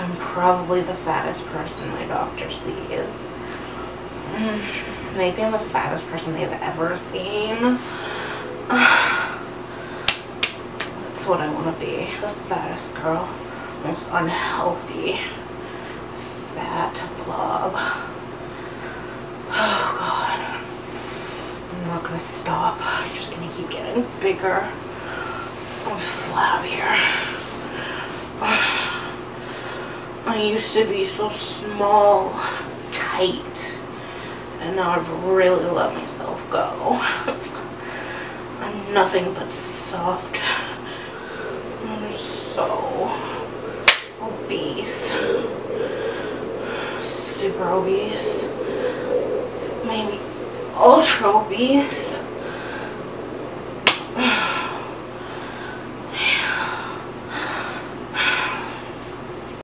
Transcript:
I'm probably the fattest person my doctor sees. Maybe I'm the fattest person they've ever seen. That's what I want to be. The fattest girl. Most unhealthy. Fat blob. Oh God. I'm not gonna stop. I'm just gonna keep getting bigger and flabbier. I used to be so small, tight, and now I've really let myself go. I'm nothing but soft. I'm so obese. Super obese. Maybe ultra obese.